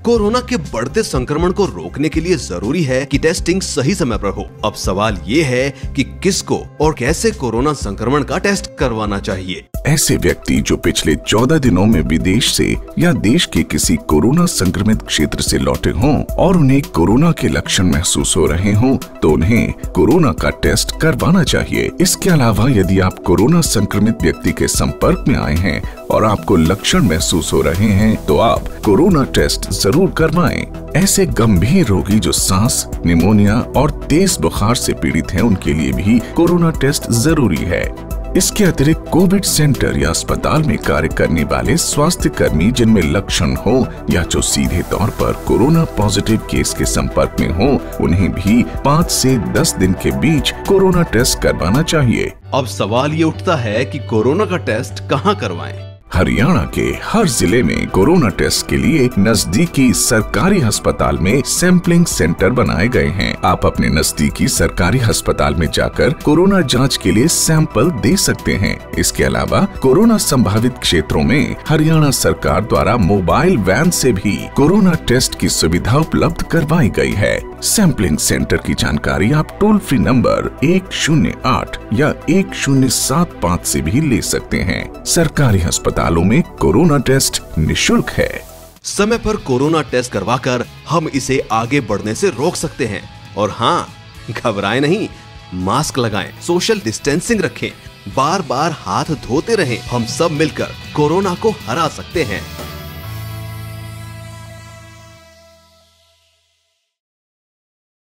Corona के बढ़ते संक्रमण को रोकने के लिए जरूरी है कि टेस्टिंग सही समय पर हो। अब सवाल ये है कि किसको और कैसे कोरोना संक्रमण का टेस्ट करवाना चाहिए। ऐसे व्यक्ति जो पिछले 14 दिनों में विदेश से या देश के किसी कोरोना संक्रमित क्षेत्र से लौटे हों और उन्हें कोरोना के लक्षण महसूस हो रहे हों, तो उन्हें कोरोना का टेस्ट करवाना चाहिए। इसके अलावा यदि आप कोरोना संक्रमित व्यक्ति के संपर्क में आए हैं और आपको लक्षण महसूस हो रहे हैं, तो आप कोरोना टेस्ट जरूर करवाएं। ऐसे गंभीर रोगी जो सांस, निमोनिया और तेज बुखार से पीड़ित हैं, उनके लिए भी कोरोना टेस्ट जरूरी है। इसके अतिरिक्त कोविड सेंटर या अस्पताल में कार्य करने वाले स्वास्थ्य कर्मी जिनमें लक्षण हो या जो सीधे तौर पर कोरोना पॉजिटिव केस के संपर्क में हो, उन्हें भी 5 से 10 दिन के बीच कोरोना टेस्ट करवाना चाहिए। अब सवाल ये उठता है कि कोरोना का टेस्ट कहाँ करवाएं? हरियाणा के हर जिले में कोरोना टेस्ट के लिए नजदीकी सरकारी अस्पताल में सैंपलिंग सेंटर बनाए गए हैं। आप अपने नजदीकी सरकारी अस्पताल में जाकर कोरोना जांच के लिए सैंपल दे सकते हैं। इसके अलावा कोरोना संभावित क्षेत्रों में हरियाणा सरकार द्वारा मोबाइल वैन से भी कोरोना टेस्ट की सुविधा उपलब्ध करवाई गई है। सैंपलिंग सेंटर की जानकारी आप टोल फ्री नंबर 108 या 1075 से भी ले सकते हैं। सरकारी अस्पतालों में कोरोना टेस्ट निशुल्क है। समय पर कोरोना टेस्ट करवाकर हम इसे आगे बढ़ने से रोक सकते हैं। और हाँ, घबराएं नहीं, मास्क लगाएं, सोशल डिस्टेंसिंग रखें, बार बार हाथ धोते रहें। हम सब मिलकर कोरोना को हरा सकते हैं।